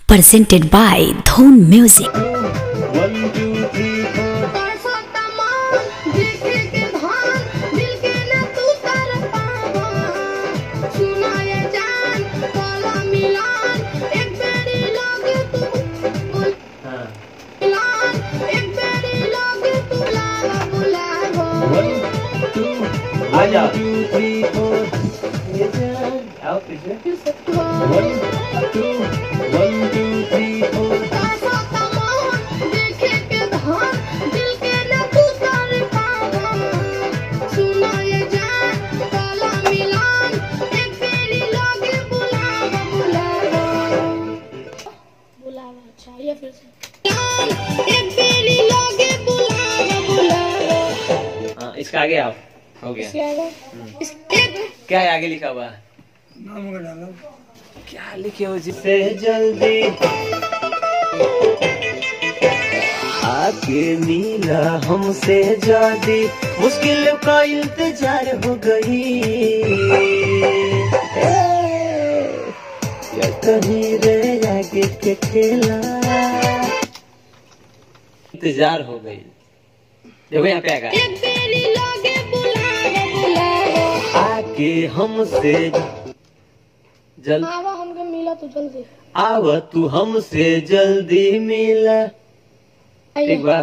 presented by Dhon Music. इसका आगे आओ, हो गया। क्या है आगे लिखा हुआ? क्या लिखे हो? जिससे जल्दी आके मिला हमसे जादी, मुश्किल का इंतजार हो गई, क्या कहीं रे आगे के खेला, इंतजार हो गई। देखो यहाँ पे आएगा, आके हमसे जल्दी आवा हमके मिला तो जल्दी आवा, तू हमसे जल्दी मिला। एक बार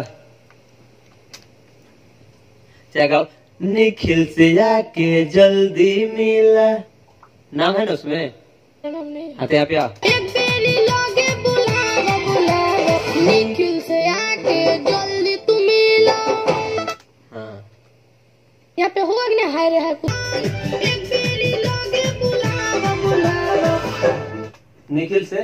चेक निखिल से आके जल्दी मिला, नाम है ना उसमें? आते यहाँ पे आओ। निखिल से आके जल्दी तू मिला। हाँ यहाँ पे होगा कि नहीं? हाय रे हाय कुछ। निखिल से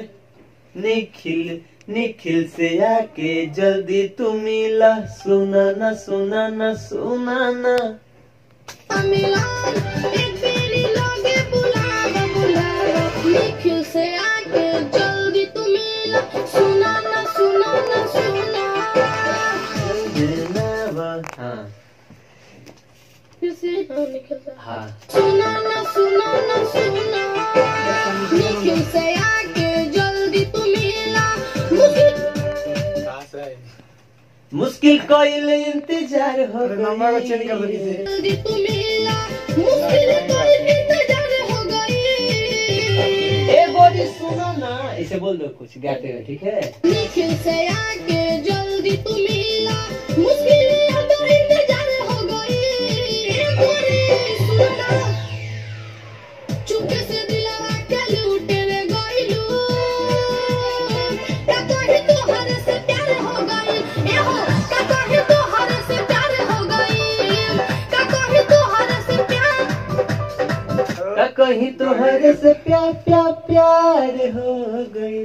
निखिल से आके जल्दी तू मिला, सुना ना सुना ना सुना ना। निखिल से आके जल्दी तू मिला, सुना ना सुना ना सुना। हाँ फिर से निखिल से हाँ, सुना ना सुना ना सुना। निखिल से आके जल्दी तू मिला, मुश्किल कोई इंतजार हो गई, जल्दी तू मिला, मुश्किल कोई इंतजार हो गई। ए बोली सुनो ना, इसे बोल दो कुछ गाते हुए, ठीक है? निखिल से आके जल्दी तू मिला, मुश्किल तो इंतजार हो गई। बोली सुनो ना, चुपके से दिलवा के लूटे रे गइलू, का कहे तो हर से प्यार हो गई। ए हो का कहे तो हर से प्यार हो गई, का कहे तो हर से प्यार, का कहीं तो हर से प्यार प्यार प्यार हो गई।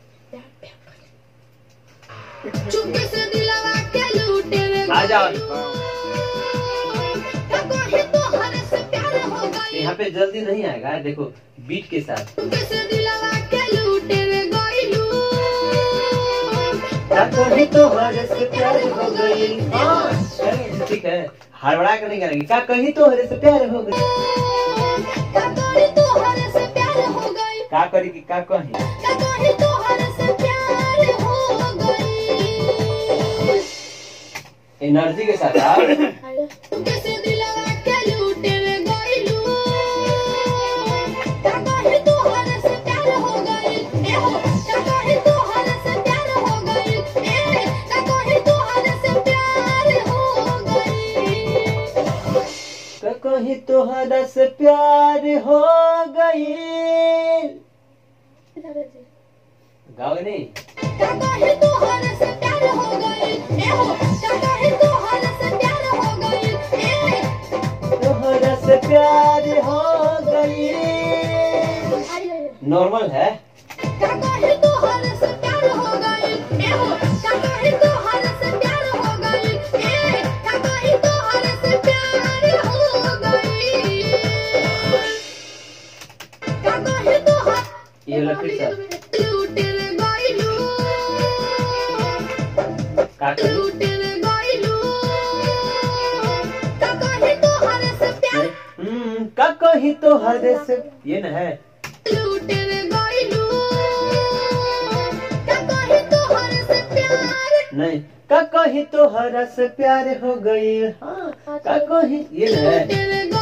चुपके से दिलवा के लूटे रे आ जाओ, का कहे तो हर से प्यार हो गई। यहाँ पे जल्दी नहीं आएगा, देखो बीट के साथ। चुपके से दिलवा के लूटे रे गइलू, का कहीं तो हर से प्यार हो गई। हाँ ठीक है, हड़बड़ा कर नहीं करेंगे। का कहीं तो हर से प्यार हो गई, का कहे तो हर से प्यार हो गई, का करी की का कहीं। का कहे तो हर से प्यार हो गई। एनर्जी के साथ आप। चुपके से दिलवा के लूटे रे गइलू, का कहे तो हर से प्यार हो गई। ए हो का कहे तो हर से प्यार हो गई, ए का कहे तो हर से प्यार हो गई। का कहीं तो हर से प्यार हो गई। गाओ नहीं? का कहे तो हर से प्यार हो गई। ए हो का कहे तो हर से प्यार हो गई, ए तो हर से प्यार हो गई। नॉर्मल है। का कहे तो हर से प्यार हो गई। ए हो का कहे तो हर से प्यार हो गई, ए का कहे तो हर से प्यार हो गई। का कहे तो हर ये लकड़ी सा लूटे रे गइलू, काट लूटे रे गइलू, का कहे तो हर से प्यार, का कहीं तो हर से, ये न है। लूटे रे गइलू, नहीं का कहीं तो हरा से प्यार हो गई हाँ का कहीं ये है